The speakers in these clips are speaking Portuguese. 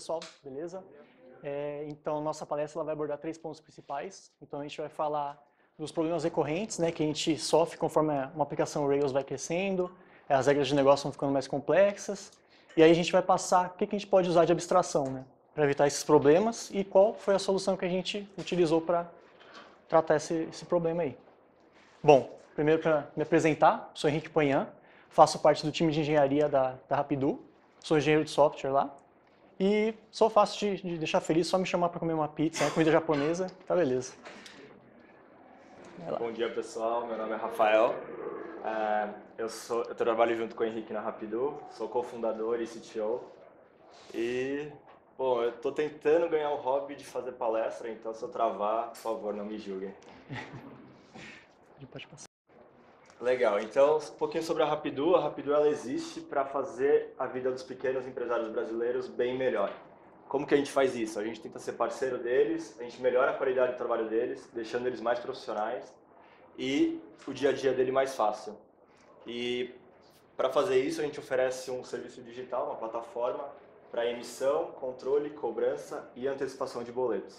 pessoal, beleza? Então, nossa palestra ela vai abordar 3 pontos principais. Então, a gente vai falar dos problemas recorrentes, né, que a gente sofre conforme uma aplicação Rails vai crescendo, as regras de negócio vão ficando mais complexas, e aí a gente vai passar o que a gente pode usar de abstração, né, para evitar esses problemas e qual foi a solução que a gente utilizou para tratar esse problema aí. Bom, primeiro para me apresentar, sou Henrique Poignan, faço parte do time de engenharia da Rapidu, sou engenheiro de software lá, e sou fácil de deixar feliz, só me chamar para comer uma pizza, comida japonesa, tá beleza. Bom dia pessoal, meu nome é Rafael, eu trabalho junto com o Henrique na Rapidu, sou cofundador e CTO e, bom, eu estou tentando ganhar o hobby de fazer palestra, então se eu travar, por favor, não me julguem. Pode passar. Legal, então um pouquinho sobre a Rapidu ela existe para fazer a vida dos pequenos empresários brasileiros bem melhor. Como que a gente faz isso? A gente tenta ser parceiro deles, a gente melhora a qualidade do trabalho deles, deixando eles mais profissionais e o dia a dia dele mais fácil. E para fazer isso a gente oferece um serviço digital, uma plataforma para emissão, controle, cobrança e antecipação de boletos.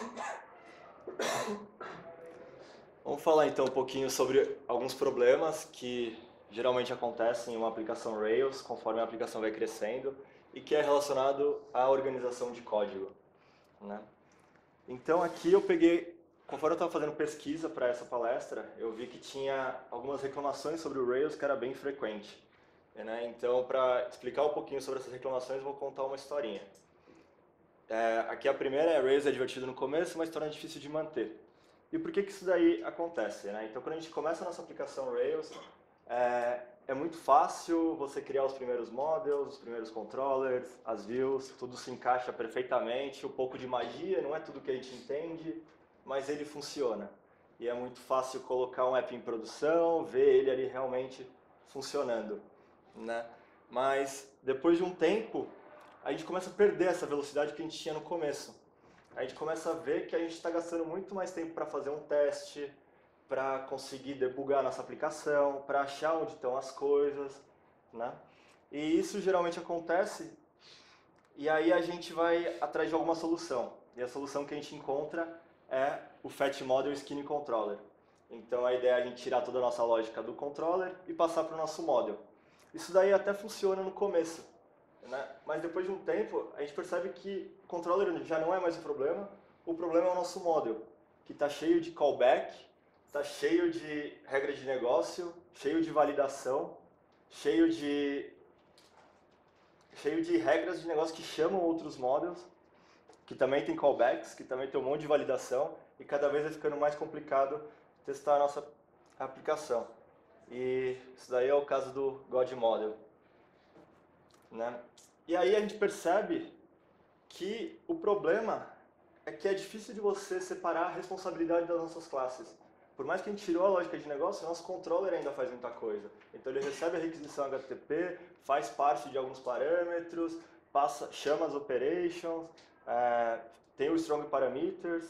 Vamos falar então um pouquinho sobre alguns problemas que geralmente acontecem em uma aplicação Rails conforme a aplicação vai crescendo e que é relacionado à organização de código, né? Então aqui eu peguei, conforme eu estava fazendo pesquisa para essa palestra, eu vi que tinha algumas reclamações sobre o Rails que era bem frequente, né? Então, para explicar um pouquinho sobre essas reclamações, eu vou contar uma historinha. Aqui a primeira é: Rails é divertido no começo, mas torna difícil de manter. E por que isso daí acontece, né? Então, quando a gente começa a nossa aplicação Rails, é muito fácil você criar os primeiros models, os primeiros controllers, as views, tudo se encaixa perfeitamente, um pouco de magia, não é tudo que a gente entende, mas ele funciona. E é muito fácil colocar um app em produção, ver ele ali realmente funcionando, né? Mas depois de um tempo, a gente começa a perder essa velocidade que a gente tinha no começo. A gente começa a ver que a gente está gastando muito mais tempo para fazer um teste, para conseguir debugar nossa aplicação, para achar onde estão as coisas, né? E isso geralmente acontece, e aí a gente vai atrás de alguma solução. E a solução que a gente encontra é o Fat Model Skinny Controller. Então a ideia é a gente tirar toda a nossa lógica do controller e passar para o nosso model. Isso daí até funciona no começo, né? Mas depois de um tempo, a gente percebe que o controller já não é mais o problema é o nosso model, que está cheio de callback, está cheio de regras de negócio, cheio de validação, cheio de regras de negócio que chamam outros models, que também tem callbacks, que também tem um monte de validação, e cada vez vai ficando mais complicado testar a nossa aplicação. E isso daí é o caso do God Model, né? E aí a gente percebe que o problema é que é difícil de você separar a responsabilidade das nossas classes. Por mais que a gente tirou a lógica de negócio, nosso controller ainda faz muita coisa. Então ele recebe a requisição HTTP, faz parte de alguns parâmetros, chama as operations, tem o strong parameters,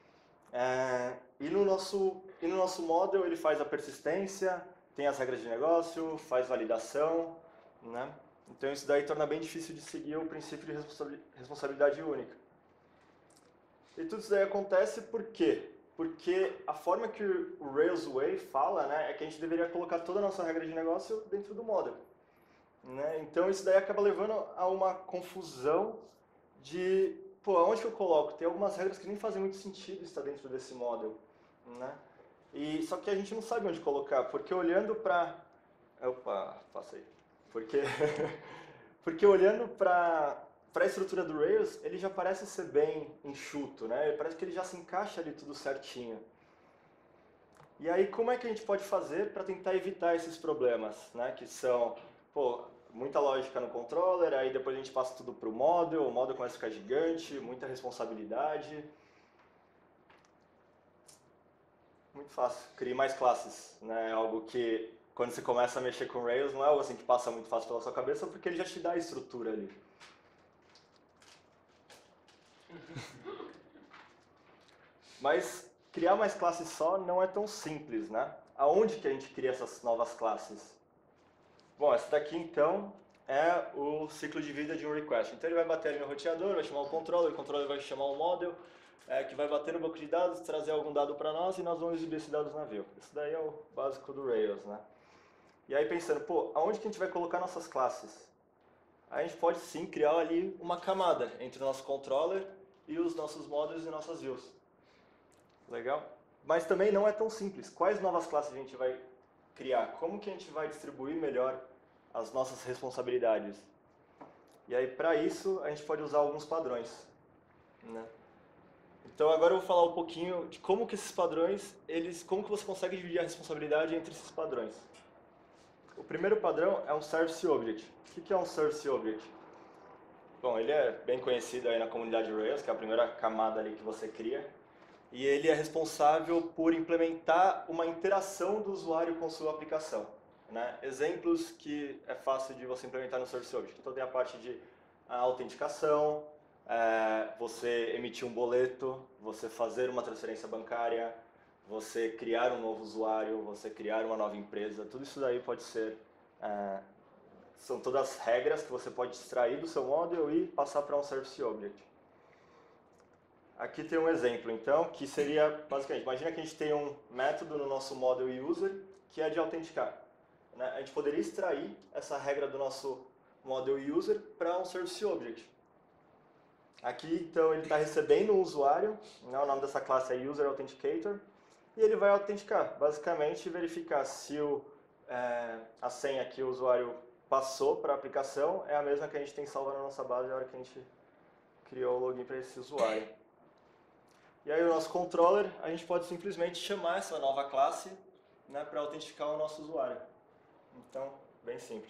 e no nosso model ele faz a persistência, tem as regras de negócio, faz validação, né? Então isso daí torna bem difícil de seguir o princípio de responsabilidade única. E tudo isso daí acontece por quê? Porque a forma que o Rails Way fala, né, é que a gente deveria colocar toda a nossa regra de negócio dentro do model, né? Então isso daí acaba levando a uma confusão de, pô, aonde que eu coloco? Tem algumas regras que nem fazem muito sentido estar dentro desse model, né? E só que a gente não sabe onde colocar, porque olhando para... Opa, passei. Porque olhando para a estrutura do Rails, ele já parece ser bem enxuto, né? Parece que ele já se encaixa ali tudo certinho. E aí, como é que a gente pode fazer para tentar evitar esses problemas, né? Que são, pô, muita lógica no controller, aí depois a gente passa tudo para o model começa a ficar gigante, muita responsabilidade. Muito fácil, crie mais classes, né? Algo que, quando você começa a mexer com Rails, não é algo assim que passa muito fácil pela sua cabeça, porque ele já te dá a estrutura ali. Mas criar mais classes só não é tão simples, né? Aonde que a gente cria essas novas classes? Bom, essa daqui então é o ciclo de vida de um request. Então ele vai bater ali no roteador, vai chamar o controller vai chamar o model, que vai bater no banco de dados, trazer algum dado para nós e nós vamos exibir esse dado na view. Isso daí é o básico do Rails, né? E aí pensando, pô, aonde que a gente vai colocar nossas classes? A gente pode sim criar ali uma camada entre o nosso controller e os nossos models e nossas views. Legal? Mas também não é tão simples. Quais novas classes a gente vai criar? Como que a gente vai distribuir melhor as nossas responsabilidades? E aí, para isso, a gente pode usar alguns padrões, né? Então, agora eu vou falar um pouquinho de como que esses padrões, como que você consegue dividir a responsabilidade entre esses padrões. O primeiro padrão é um Service Object. O que é um Service Object? Bom, ele é bem conhecido aí na comunidade Rails, que é a primeira camada ali que você cria. E ele é responsável por implementar uma interação do usuário com sua aplicação, né? Exemplos que é fácil de você implementar no Service Object. Então tem a parte de autenticação, você emitir um boleto, você fazer uma transferência bancária, você criar um novo usuário, você criar uma nova empresa. Tudo isso daí pode ser... são todas regras que você pode extrair do seu model e passar para um Service Object. Aqui tem um exemplo, então, que seria, basicamente, imagina que a gente tem um método no nosso model user que é de autenticar, né? A gente poderia extrair essa regra do nosso model user para um Service Object. Aqui, então, ele está recebendo um usuário, né? O nome dessa classe é User Authenticator, e ele vai autenticar, basicamente verificar se a senha que o usuário passou para a aplicação é a mesma que a gente tem salva na nossa base na hora que a gente criou o login para esse usuário. E aí o nosso controller, a gente pode simplesmente chamar essa nova classe, né, para autenticar o nosso usuário. Então, bem simples.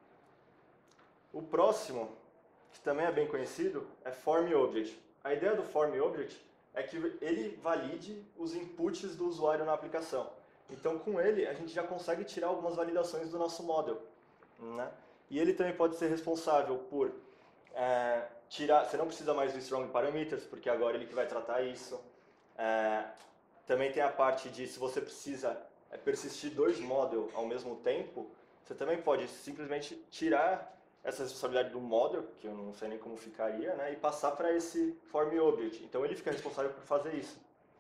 O próximo, que também é bem conhecido, é Form Object. A ideia do Form Object é que ele valide os inputs do usuário na aplicação. Então, com ele, a gente já consegue tirar algumas validações do nosso model, né? E ele também pode ser responsável por você não precisa mais do Strong Parameters, porque agora ele que vai tratar isso. Também tem a parte de, se você precisa persistir 2 models ao mesmo tempo, você também pode simplesmente tirar essa responsabilidade do model, que eu não sei nem como ficaria, né, e passar para esse Form Object. Então ele fica responsável por fazer isso.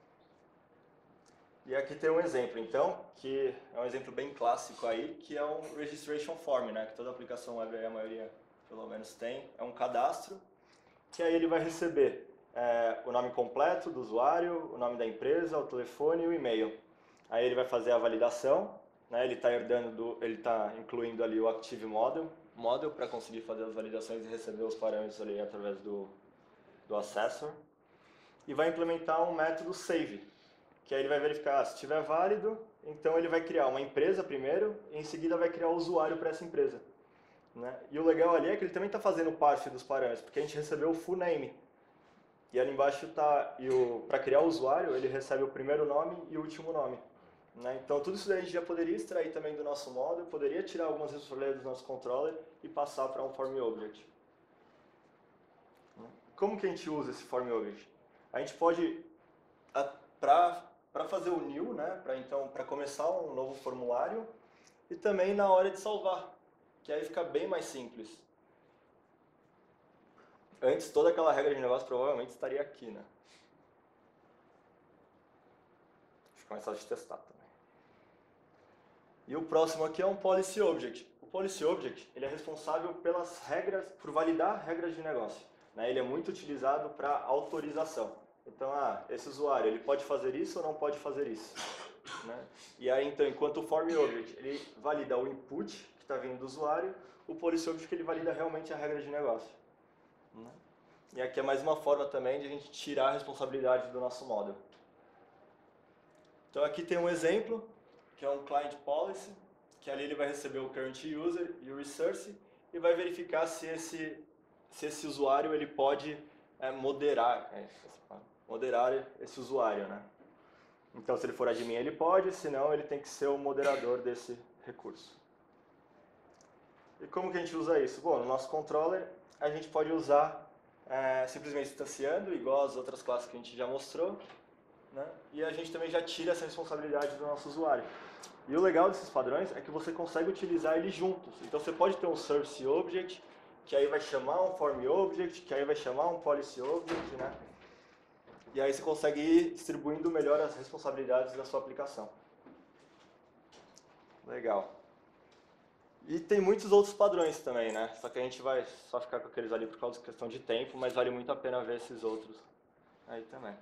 E aqui tem um exemplo, então, que é um exemplo bem clássico aí, que é um Registration Form, né, que toda aplicação web, a maioria pelo menos tem, é um cadastro, que aí ele vai receber o nome completo do usuário, o nome da empresa, o telefone e o e-mail. Aí ele vai fazer a validação, né? Ele está incluindo ali o Active Model para conseguir fazer as validações e receber os parâmetros ali através do Assessor. E vai implementar um método Save, que aí ele vai verificar se estiver válido, então ele vai criar uma empresa primeiro e em seguida vai criar o usuário para essa empresa, né? E o legal ali é que ele também está fazendo parte dos parâmetros, porque a gente recebeu o full name. E ali embaixo está, para criar o usuário, ele recebe o primeiro nome e o último nome, né? Então tudo isso daí a gente já poderia extrair também do nosso model, poderia tirar algumas responsabilidades do nosso controller e passar para um Form Object. Como que a gente usa esse Form Object? A gente pode, para fazer o new, né? Para começar um novo formulário e também na hora de salvar, que aí fica bem mais simples. Antes, toda aquela regra de negócio provavelmente estaria aqui, né? Deixa eu começar a testar também. E o próximo aqui é um Policy Object. O Policy Object, ele é responsável pelas regras, por validar regras de negócio, né? Ele é muito utilizado para autorização. Então, esse usuário, ele pode fazer isso ou não pode fazer isso, né? E aí, então, enquanto o Form Object, ele valida o input que está vindo do usuário, o Policy Object, ele valida realmente a regra de negócio, né? E aqui é mais uma forma também de a gente tirar a responsabilidade do nosso model. Então aqui tem um exemplo, que é um Client Policy, que ali ele vai receber o Current User e o Resource, e vai verificar se esse usuário ele pode moderar esse usuário, né? Então se ele for admin ele pode, senão ele tem que ser o moderador desse recurso. E como que a gente usa isso? Bom, no nosso controller a gente pode usar simplesmente instanciando, igual as outras classes que a gente já mostrou, né? E a gente também já tira essa responsabilidade do nosso usuário. E o legal desses padrões é que você consegue utilizar eles juntos. Então você pode ter um Service Object, que aí vai chamar um Form Object, que aí vai chamar um Policy Object, né? E aí você consegue ir distribuindo melhor as responsabilidades da sua aplicação. Legal. E tem muitos outros padrões também, né? Só que a gente vai só ficar com aqueles ali por causa da questão de tempo, mas vale muito a pena ver esses outros aí também.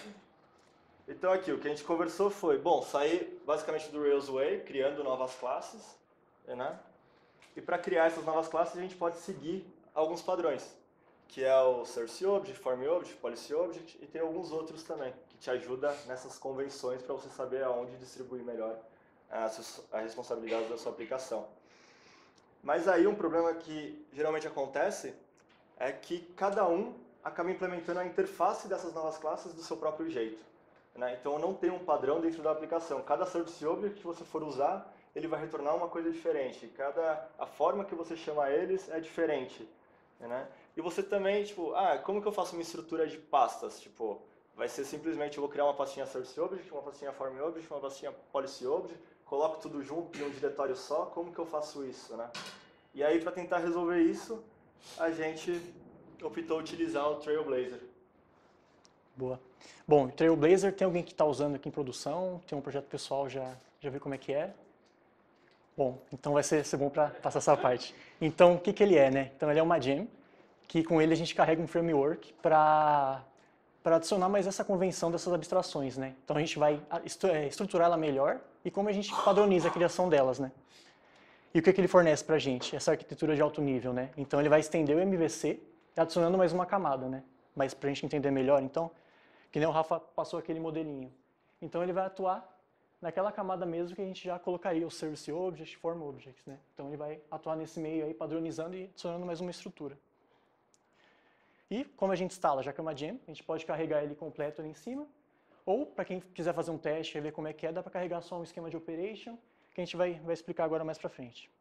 Então aqui, o que a gente conversou foi, bom, sair basicamente do Rails Way, criando novas classes, né? E para criar essas novas classes a gente pode seguir alguns padrões, que é o Source Object, Form Object, Policy Object, e tem alguns outros também, que te ajudam nessas convenções para você saber aonde distribuir melhor a responsabilidade da sua aplicação. Mas aí um problema que geralmente acontece é que cada um acaba implementando a interface dessas novas classes do seu próprio jeito, né? Então não tem um padrão dentro da aplicação. Cada Service Object que você for usar, ele vai retornar uma coisa diferente. A forma que você chama eles é diferente, né? E você também, tipo, como que eu faço uma estrutura de pastas? Tipo, vai ser simplesmente, eu vou criar uma pastinha Service Object, uma pastinha Form Object, uma pastinha Policy Object, coloco tudo junto em um diretório só, como que eu faço isso, né? E aí, para tentar resolver isso, a gente optou utilizar o Trailblazer. Boa. Bom, o Trailblazer tem alguém que está usando aqui em produção? Tem um projeto pessoal, já viu como é que é? Bom, então vai ser bom para passar essa parte. Então, o que ele é, né? Então, ele é uma gem, que com ele a gente carrega um framework para adicionar mais essa convenção dessas abstrações, né? Então, a gente vai estruturar ela melhor e como a gente padroniza a criação delas, né? E o que ele fornece para a gente? Essa arquitetura de alto nível, né? Então, ele vai estender o MVC, adicionando mais uma camada, né? Mas para a gente entender melhor, então, que nem o Rafa passou aquele modelinho. Então, ele vai atuar naquela camada mesmo que a gente já colocaria o Service Object, Form Objects, né? Então, ele vai atuar nesse meio aí, padronizando e adicionando mais uma estrutura. E, como a gente instala, já que é uma gem, a gente pode carregar ele completo ali em cima, ou, para quem quiser fazer um teste e ver como é que é, dá para carregar só um esquema de operation, que a gente vai explicar agora mais para frente.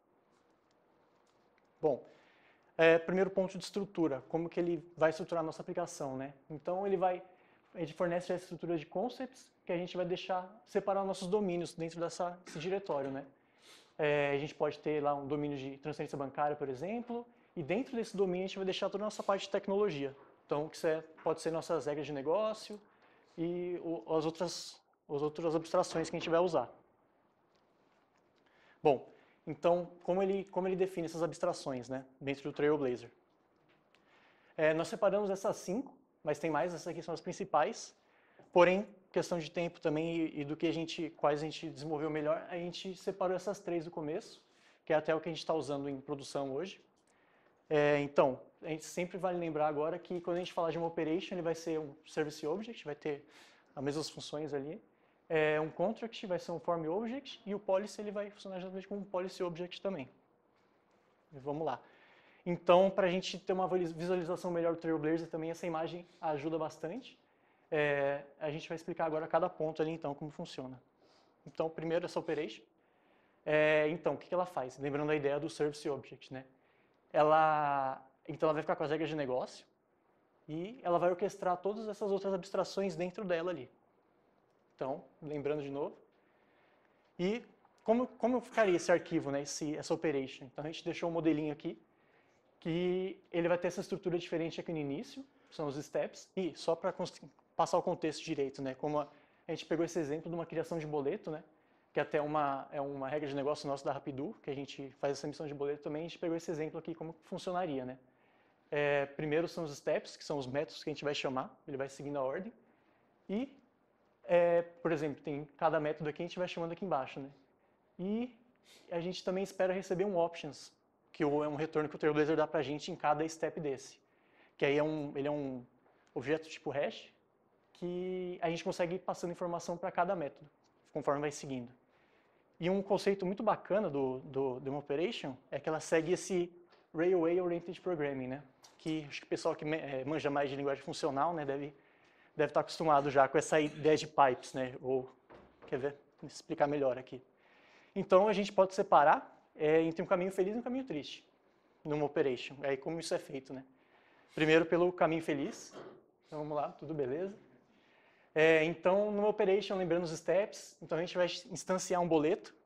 Bom, primeiro ponto de estrutura, como que ele vai estruturar a nossa aplicação, né? Então, a gente fornece a estrutura de concepts, que a gente vai separar nossos domínios dentro desse diretório, né? A gente pode ter lá um domínio de transferência bancária, por exemplo, e dentro desse domínio a gente vai deixar toda a nossa parte de tecnologia. Então, pode ser nossas regras de negócio e as outras abstrações que a gente vai usar. Bom, então, como ele define essas abstrações, né, dentro do Trailblazer? Nós separamos essas 5, mas tem mais, essas aqui são as principais. Porém, questão de tempo também e do que quais a gente desenvolveu melhor, a gente separou essas 3 do começo, que é até o que a gente está usando em produção hoje. Então, a gente sempre vale lembrar agora que quando a gente falar de uma operation, ele vai ser um Service Object, vai ter as mesmas funções ali. Um contract vai ser um Form Object e o Policy ele vai funcionar exatamente como um Policy Object também. Vamos lá. Então, para a gente ter uma visualização melhor do Trailblazer também, essa imagem ajuda bastante. A gente vai explicar agora cada ponto ali, então, como funciona. Então, primeiro, essa operation. Então, o que ela faz? Lembrando a ideia do Service Object, né? Então, ela vai ficar com as regras de negócio e ela vai orquestrar todas essas outras abstrações dentro dela ali. Então, lembrando de novo. E como ficaria esse arquivo, né, essa operation? Então, a gente deixou um modelinho aqui, que ele vai ter essa estrutura diferente aqui no início, são os steps, e só para passar o contexto direito, né, como a gente pegou esse exemplo de uma criação de boleto, né, que até é uma regra de negócio nossa da Rapidu, que a gente faz essa emissão de boleto também, a gente pegou esse exemplo aqui, como funcionaria, né. Primeiro são os steps, que são os métodos que a gente vai chamar, ele vai seguindo a ordem, e, por exemplo, tem cada método aqui, a gente vai chamando aqui embaixo, né, e a gente também espera receber um options, que é um retorno que o Trailblazer dá para a gente em cada step desse. Que aí ele é um objeto tipo hash, que a gente consegue ir passando informação para cada método, conforme vai seguindo. E um conceito muito bacana do uma operation é que ela segue esse Railway Oriented Programming, né? Que acho que o pessoal que manja mais de linguagem funcional, né, deve estar acostumado já com essa ideia de pipes, né? Ou, quer ver? Vou explicar melhor aqui. Então, a gente pode separar entre um caminho feliz e um caminho triste, numa operation. Aí, como isso é feito, né? Primeiro, pelo caminho feliz. Então, vamos lá, tudo beleza. Então, numa operation, lembrando os steps, então a gente vai instanciar um boleto,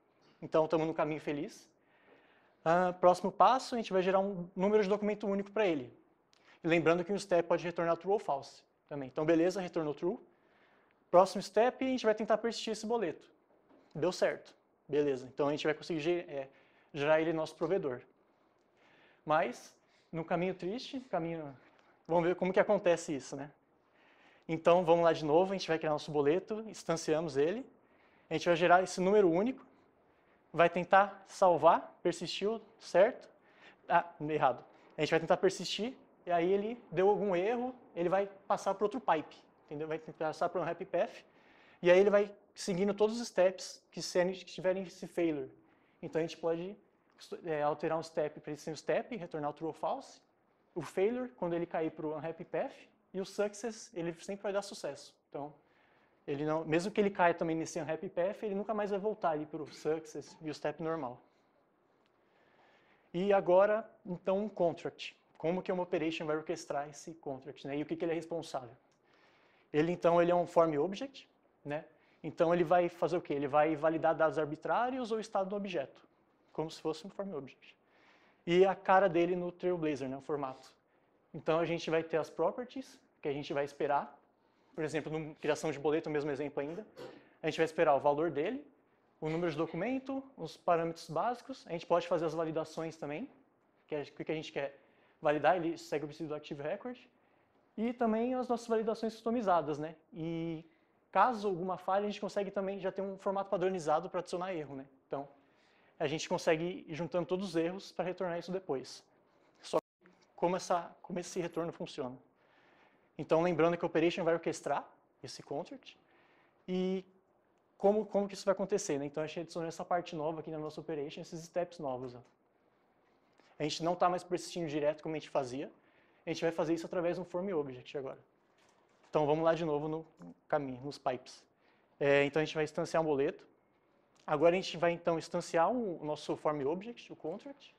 Então, estamos no caminho feliz. Próximo passo, a gente vai gerar um número de documento único para ele. E lembrando que um step pode retornar true ou false também. Então, beleza, retornou true. Próximo step, a gente vai tentar persistir esse boleto. Deu certo. Beleza. Então, a gente vai conseguir gerar ele nosso provedor. Mas, no caminho triste, vamos ver como que acontece isso, né? Então, vamos lá de novo, a gente vai criar nosso boleto, instanciamos ele. A gente vai gerar esse número único. Vai tentar salvar, persistiu, certo? Errado. A gente vai tentar persistir, e aí ele deu algum erro, ele vai passar para outro pipe, entendeu? Vai tentar passar para um happy path, e aí ele vai seguindo todos os steps que tiverem esse failure. Então a gente pode alterar um step para ele ser um step, retornar o true ou false, o failure, quando ele cair para o unhappy path, e o success, ele sempre vai dar sucesso. Então, ele não, mesmo que ele caia também nesse unhappy path, ele nunca mais vai voltar ali para o success e o step normal. E agora, então, um contract. Como que uma operation vai orquestrar esse contract, né? E o que ele é responsável? Então, ele é um form object, né? Então, ele vai fazer o quê? Ele vai validar dados arbitrários ou estado do objeto, como se fosse um form object. E a cara dele no Trailblazer, né? O formato. Então, a gente vai ter as properties, que a gente vai esperar. Por exemplo, na criação de boleto, o mesmo exemplo ainda. A gente vai esperar o valor dele, o número de documento, os parâmetros básicos. A gente pode fazer as validações também, que é o que a gente quer validar, ele segue o princípio do Active Record. E também as nossas validações customizadas, né? E caso alguma falha, a gente consegue também já ter um formato padronizado para adicionar erro, né? Então, a gente consegue ir juntando todos os erros para retornar isso depois. Só como esse retorno funciona. Então, lembrando que a operation vai orquestrar esse contract e como que isso vai acontecer, né? Então, a gente adicionou essa parte nova aqui na nossa operation, esses steps novos. Ó. A gente não está mais persistindo direto como a gente fazia, a gente vai fazer isso através de um form object agora. Então, vamos lá de novo no caminho, nos pipes. Então, a gente vai instanciar um boleto. Agora, a gente vai, então, instanciar o nosso form object, o contract.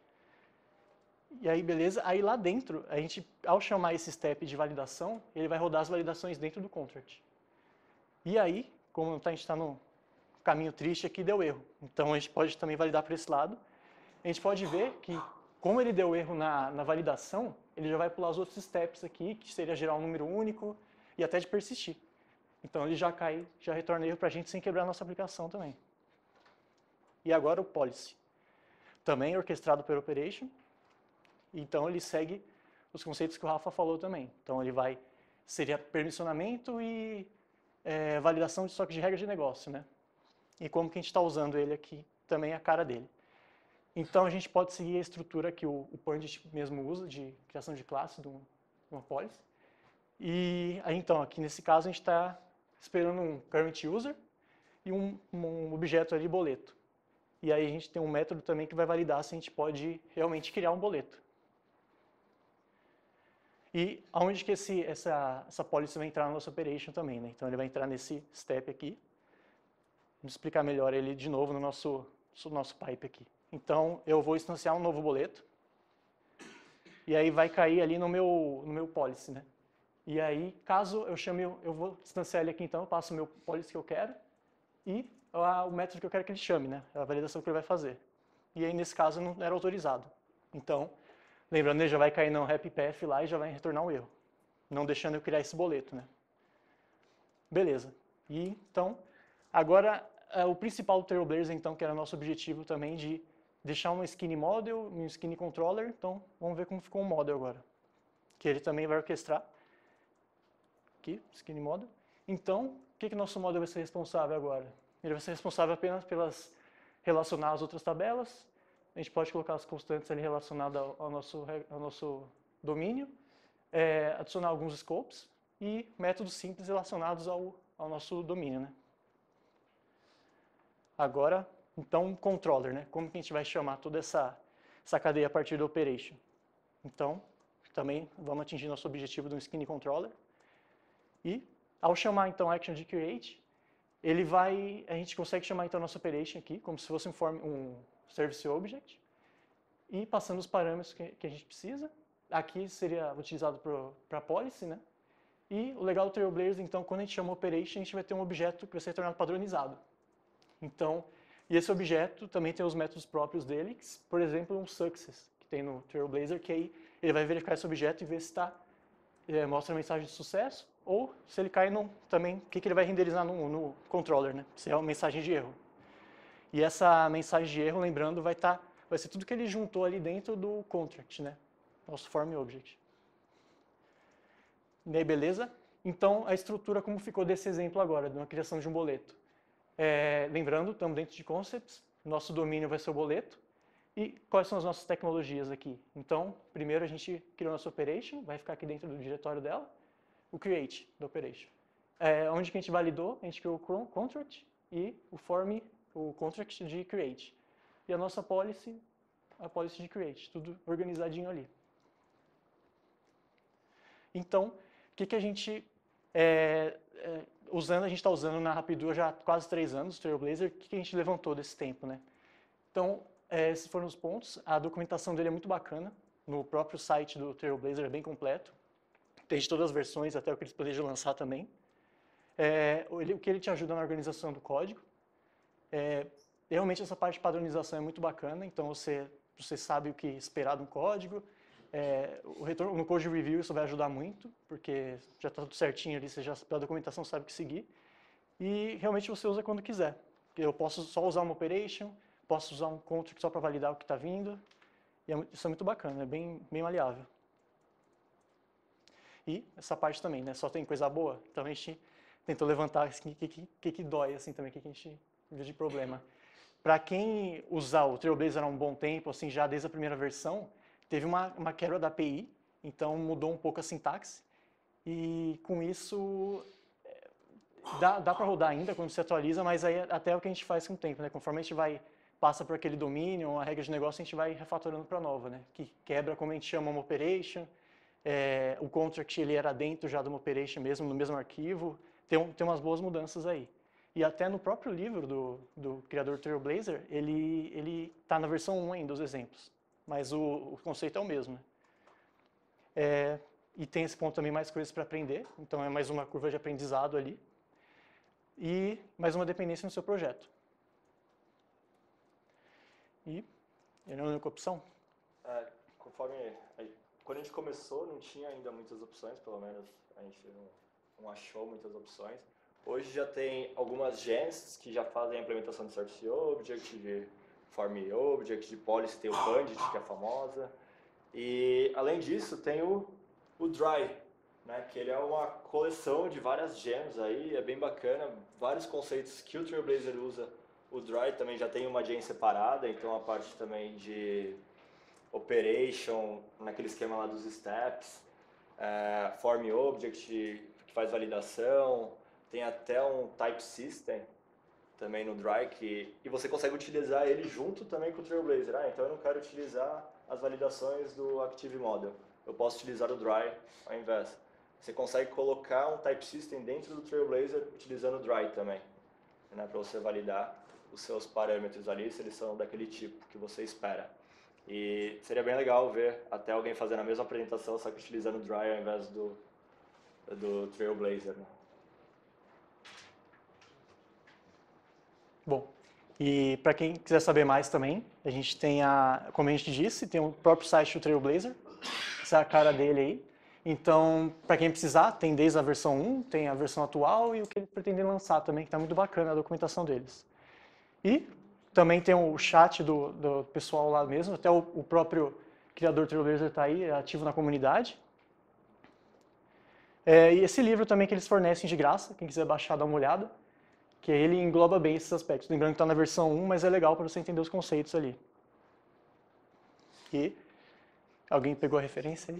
E aí, beleza. Aí, lá dentro, a gente, ao chamar esse step de validação, ele vai rodar as validações dentro do contract. E aí, como a gente está no caminho triste aqui, deu erro. Então, a gente pode também validar para esse lado. A gente pode ver que, como ele deu erro na validação, ele já vai pular os outros steps aqui, que seria gerar um número único e até de persistir. Então, ele já retorna erro para a gente sem quebrar a nossa aplicação também. E agora o policy. Também orquestrado pela operation. Então, ele segue os conceitos que o Rafa falou também. Então, seria permissionamento e validação de estoque de regras de negócio, né? E como que a gente está usando ele aqui, também a cara dele. Então, a gente pode seguir a estrutura que o Pundit mesmo usa, de criação de classe de uma policy. E aí, então, aqui nesse caso, a gente está esperando um current user e um objeto ali, boleto. E aí a gente tem um método também que vai validar se a gente pode realmente criar um boleto. E aonde que essa policy vai entrar na nossa operation também, né? Então ele vai entrar nesse step aqui. Vamos explicar melhor ele de novo no nosso pipe aqui. Então eu vou instanciar um novo boleto. E aí vai cair ali no meu policy, né? E aí, caso eu chame, eu vou instanciar ele aqui então, eu passo o meu policy que eu quero e o método que eu quero que ele chame, né? A validação que ele vai fazer. E aí, nesse caso, não era autorizado. Então, lembrando, ele já vai cair no happy path lá e já vai retornar um erro, não deixando eu criar esse boleto, né? Beleza. E então, agora o principal do Trailblazer, então, que era nosso objetivo também de deixar um skinny model, um skinny controller. Então, vamos ver como ficou o model agora, que ele também vai orquestrar. Aqui, skinny model. Então, o que nosso model vai ser responsável agora? Ele vai ser responsável apenas pelas relacionar as outras tabelas. A gente pode colocar as constantes ali relacionadas ao nosso domínio, adicionar alguns scopes e métodos simples relacionados ao nosso domínio, né? Agora, então, controller, né? Como que a gente vai chamar toda essa cadeia a partir do operation? Então, também vamos atingir nosso objetivo do skinny controller. E, ao chamar, então, action de create, a gente consegue chamar, então, nossa operation aqui, como se fosse um service object, e passando os parâmetros que a gente precisa. Aqui seria utilizado para policy, né? E o legal do Trailblazer, então, quando a gente chama operation, a gente vai ter um objeto que vai ser tornado padronizado. Então, E esse objeto também tem os métodos próprios dele, por exemplo, um success, que tem no Trailblazer, que aí ele vai verificar esse objeto e ver se mostra a mensagem de sucesso, ou se ele cai também, o que ele vai renderizar no controller, né? Se é uma mensagem de erro. E essa mensagem de erro, lembrando, vai ser tudo que ele juntou ali dentro do contract, né? Nosso form object. E aí, beleza? Então, a estrutura como ficou desse exemplo agora, de uma criação de um boleto. Lembrando, estamos dentro de concepts, nosso domínio vai ser o boleto. E quais são as nossas tecnologias aqui? Então, primeiro a gente criou nosso operation, vai ficar aqui dentro do diretório dela, o create do operation. Onde que a gente validou, a gente criou o contract e o contract de create. E a nossa policy, a policy de create, tudo organizadinho ali. Então, o que a gente a gente está usando na Rapidu já há quase 3 anos, o Trailblazer, o que a gente levantou desse tempo, né? Então, esses foram os pontos. A documentação dele é muito bacana. No próprio site do Trailblazer é bem completo. Tem de todas as versões, até o que eles planejam lançar também. O que ele te ajuda na organização do código. Realmente essa parte de padronização é muito bacana, então você sabe o que esperar de um código. O retorno no code review isso vai ajudar muito, porque já está tudo certinho ali, você já pela documentação sabe o que seguir. E realmente você usa quando quiser. Eu posso só usar uma operation, posso usar um contract só para validar o que está vindo. E isso é muito bacana, é bem maleável. E essa parte também, né? Só tem coisa boa. Então a gente tentou levantar o que dói assim também, o que a gente viu de problema. Para quem usar o Trailblazer há um bom tempo, assim, já desde a primeira versão, teve uma quebra da API, então mudou um pouco a sintaxe. E com isso dá para rodar ainda quando você atualiza, mas aí até é o que a gente faz com o tempo, né? Conforme a gente passa por aquele domínio, a regra de negócio, a gente vai refatorando para nova, né? Que quebra, como a gente chama, uma operation. O contract ele era dentro já de uma operation mesmo, no mesmo arquivo. Tem umas boas mudanças aí. E até no próprio livro do criador Trailblazer, ele está na versão 1 ainda, os exemplos. Mas o conceito é o mesmo, né? E tem esse ponto também, mais coisas para aprender. Então é mais uma curva de aprendizado ali. E mais uma dependência no seu projeto. E ele é a única opção? Quando a gente começou, não tinha ainda muitas opções, pelo menos a gente não achou muitas opções. Hoje já tem algumas gens que já fazem a implementação de Service Object, de Form Object, de Policy, tem o Bandit, que é famosa. E, além disso, tem o Dry, né, que ele é uma coleção de várias gems aí, é bem bacana, vários conceitos que o Trailblazer usa. O Dry também já tem uma gen separada, então a parte também de operation, naquele esquema lá dos steps, Form Object, que faz validação, tem até um Type System também no Dry, e você consegue utilizar ele junto também com o Trailblazer. Então eu não quero utilizar as validações do Active Model, eu posso utilizar o Dry ao invés. Você consegue colocar um Type System dentro do Trailblazer utilizando o Dry também, né, para você validar os seus parâmetros ali, se eles são daquele tipo que você espera. E seria bem legal ver até alguém fazendo a mesma apresentação, só que utilizando o Dry ao invés do Trailblazer, né? Bom, e para quem quiser saber mais também, a gente tem como a gente disse, tem o próprio site do Trailblazer, essa é a cara dele aí. Então, para quem precisar, tem desde a versão 1, tem a versão atual e o que eles pretendem lançar também, que está muito bacana a documentação deles. E também tem o chat do pessoal lá mesmo, até o próprio criador Trailblazer está aí, ativo na comunidade. E esse livro também que eles fornecem de graça, quem quiser baixar, dá uma olhada, que ele engloba bem esses aspectos. Lembrando que está na versão 1, mas é legal para você entender os conceitos ali. E alguém pegou a referência aí?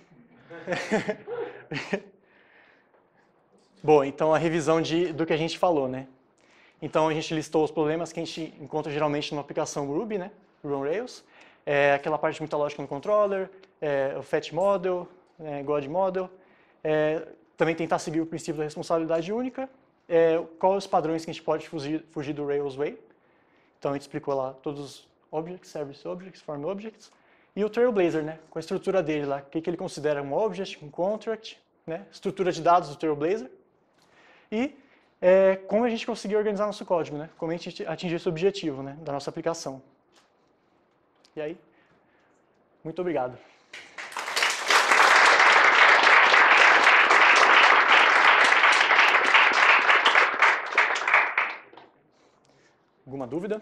Bom, então a revisão do que a gente falou, né? Então a gente listou os problemas que a gente encontra geralmente numa aplicação Ruby, né? Ruby on Rails. Aquela parte de muita lógica no controller, o Fat Model, God Model. Também tentar seguir o princípio da responsabilidade única. Quais os padrões que a gente pode fugir do Rails Way. Então a gente explicou lá todos os Objects, Service Objects, Form Objects. E o Trailblazer, né? Com a estrutura dele lá. O que ele considera um Object, um Contract, né? Estrutura de dados do Trailblazer. E é como a gente conseguir organizar nosso código, né? Como a gente atingir esse objetivo, né, da nossa aplicação. E aí, muito obrigado. Alguma dúvida?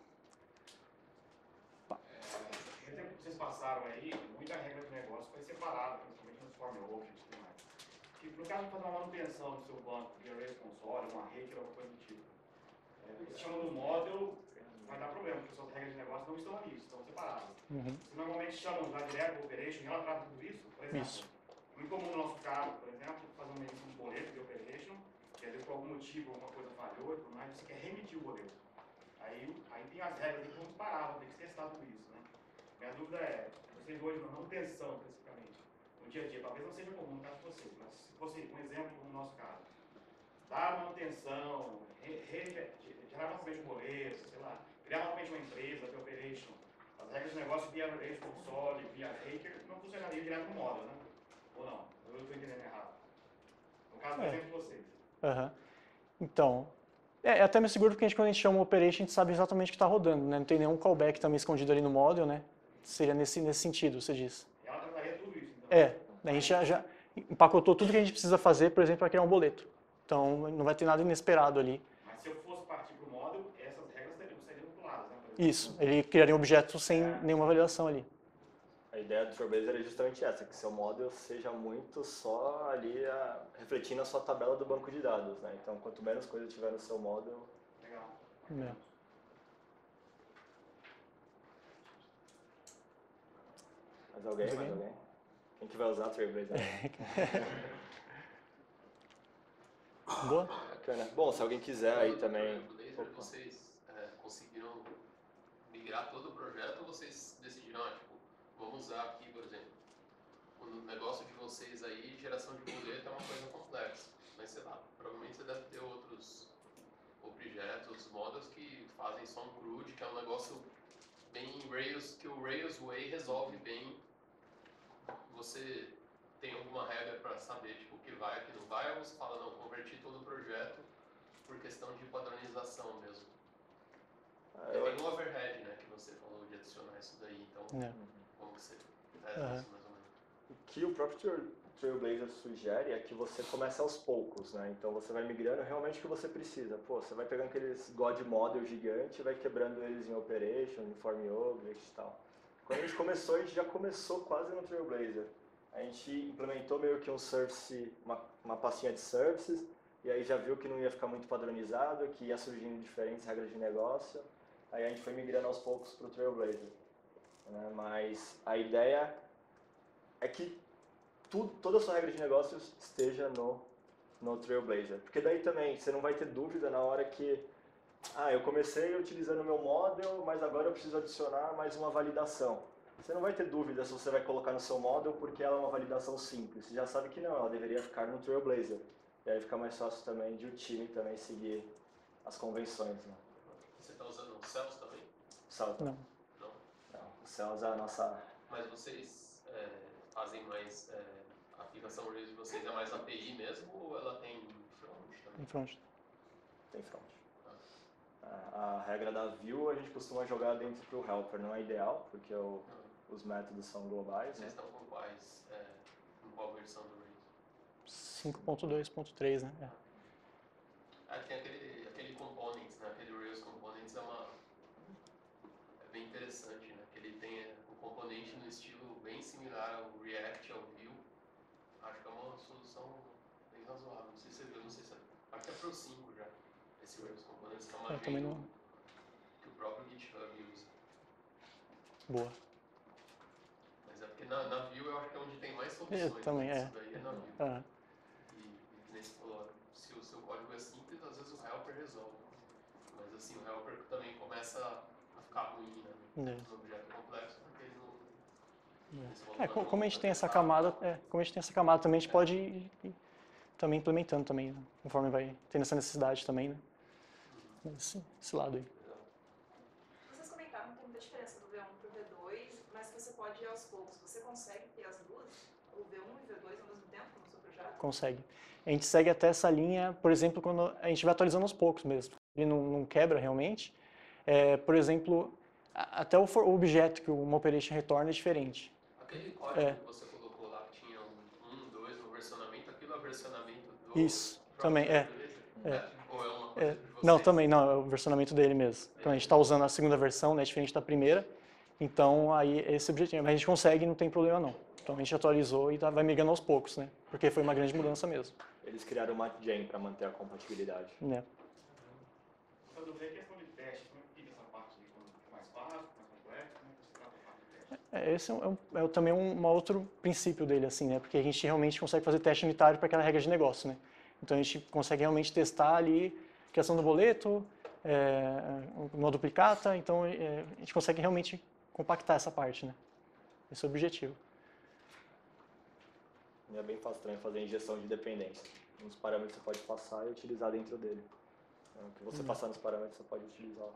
Vocês passaram aí, muita regra de negócio foi separada, principalmente nos form objects e tudo mais. Que, no caso de fazer uma manutenção do seu banco, de arrays console, uma array, alguma coisa do tipo, você chama no model, vai dar problema, porque suas regras de negócio não estão ali, estão separadas. Você normalmente chama já direto o operation e ela trata tudo isso, por exemplo. Isso. Muito comum no nosso caso, por exemplo, fazer uma emissão de boleto de operation, que às vezes por algum motivo alguma coisa falhou e tudo mais, você quer remitir o boleto. Aí tem as regras que vão disparar, tem que testar tudo isso, né? Minha dúvida é, vocês hoje na manutenção, especificamente, no dia a dia, talvez não seja comum no caso de vocês, mas se fosse um exemplo no nosso caso, dar manutenção, gerar novamente um boleto, sei lá, criar novamente uma empresa, ter operation, as regras de negócio via arrays console, via Raker, não funcionaria direto no model, né? Ou não? Eu estou entendendo errado. No caso do exemplo de vocês. Então, até me seguro porque quando a gente chama o operation, a gente sabe exatamente o que está rodando, né? Não tem nenhum callback também escondido ali no model, né? Seria nesse sentido, você diz. Ela trataria tudo isso, então? A gente já empacotou tudo que a gente precisa fazer, por exemplo, para criar um boleto. Então, não vai ter nada inesperado ali. Mas se eu fosse partir para o model, essas regras seriam puladas, né? Isso, ele criaria um objeto sem nenhuma validação ali. A ideia do Trailblazer é justamente essa, que seu model seja muito só ali refletindo a sua tabela do banco de dados, né? Então, quanto menos coisa tiver no seu model... Legal. Mais alguém? Quem que vai usar Trailblazer? Boa? Bacana. Bom, se alguém quiser aí também... Vocês conseguiram migrar todo o projeto ou vocês decidiram, vamos usar aqui, por exemplo, o negócio de vocês aí, geração de boleto é uma coisa complexa, mas sei lá, provavelmente você deve ter outros objetos, models que fazem só um CRUD, que é um negócio bem Rails, que o Rails Way resolve bem. Você tem alguma regra para saber tipo, o que vai e o que não vai, ou você fala, não, converti todo o projeto por questão de padronização mesmo? Tem um overhead, né, que você falou de adicionar isso daí, então como que você testa isso mais ou menos? O que o próprio Trailblazer sugere é que você comece aos poucos, né? Então você vai migrando realmente o que você precisa. Pô, você vai pegando aqueles God model gigante e vai quebrando eles em operation, em form object e tal. Quando a gente começou, a gente já começou quase no Trailblazer. A gente implementou meio que um service, uma pastinha de services, e aí já viu que não ia ficar muito padronizado, que ia surgindo diferentes regras de negócio. Aí a gente foi migrando aos poucos para o Trailblazer. Né? Mas a ideia é que toda a sua regra de negócios esteja no Trailblazer. Porque daí também você não vai ter dúvida na hora que eu comecei utilizando o meu model, mas agora eu preciso adicionar mais uma validação. Você não vai ter dúvida se você vai colocar no seu model porque ela é uma validação simples. Você já sabe que não, ela deveria ficar no Trailblazer. E aí fica mais fácil também de o time também seguir as convenções. Né? Você está usando o Cells também? Cells não. Não? Não, o Cells é a nossa... Mas vocês fazem mais... a aplicação Rails de vocês é mais API mesmo ou ela tem front também? Em front. Tem front. A regra da view a gente costuma jogar dentro do helper, não é ideal, porque os métodos são globais. Vocês né? estão com qual versão do Rails? 5.2.3, né? Tem aquele components, né? Aquele Rails components é bem interessante, né? Que ele tem um componente no estilo bem similar ao React, ao Vue. Acho que é uma solução bem razoável. Não sei se você viu, acho que é Pro 5 já. Esse Rails components é uma também não. que o próprio GitHub usa. Boa. Mas é porque na Vue eu acho que é onde tem mais soluções. Também Isso daí é na Vue. E nem se falou, se o seu código é simples, às vezes o helper resolve. Mas assim, o helper também começa a ficar ruim, né? No objeto complexo, porque ele não... Como a gente tem essa camada, também a gente pode ir também implementando também, né? Conforme vai tendo essa necessidade também, né? Esse lado aí. Vocês comentaram que tem muita diferença do V1 para o V2, mas que você pode ir aos poucos. Você consegue ter as duas, o V1 e o V2 ao mesmo tempo no seu projeto? Consegue. a gente segue até essa linha, por exemplo, quando a gente vai atualizando aos poucos mesmo. Ele não quebra realmente. Por exemplo, até o objeto que uma operation retorna é diferente. Aquele código que você colocou lá, que tinha 2 no versionamento, aquilo é o versionamento do... Isso, também, Ou é uma coisa de vocês? Não, também, não, é o versionamento dele mesmo. Então a gente está usando a segunda versão, né, diferente da primeira. Então aí esse objetivo, mas a gente consegue, não tem problema não. Então a gente atualizou e vai migrando aos poucos, né? Porque foi uma grande mudança mesmo. Eles criaram uma gen para manter a compatibilidade. Né? Quando vê questão de teste, como é que fica essa parte aí? Mais fácil, mais complexo? Como é que você trata a parte de teste? Esse é também um outro princípio dele, assim, né? Porque a gente realmente consegue fazer teste unitário para aquela regra de negócio, né? Então a gente consegue realmente testar ali a criação do boleto, uma duplicata, então a gente consegue realmente compactar essa parte, né? Esse é o objetivo. E é bem fácil também fazer injeção de dependência. Uns parâmetros você pode passar e utilizar dentro dele. Então, o que você passar nos parâmetros você pode utilizar.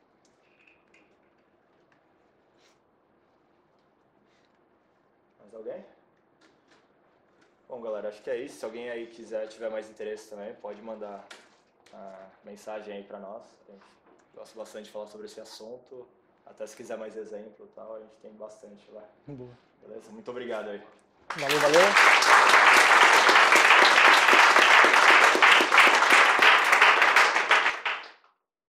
Mais alguém? Bom, galera, acho que é isso. Se alguém aí tiver mais interesse também, pode mandar a mensagem aí pra nós. A gente gosta bastante de falar sobre esse assunto. Até se quiser mais exemplo e tal, a gente tem bastante lá. Boa. Beleza? Muito obrigado aí. Valeu.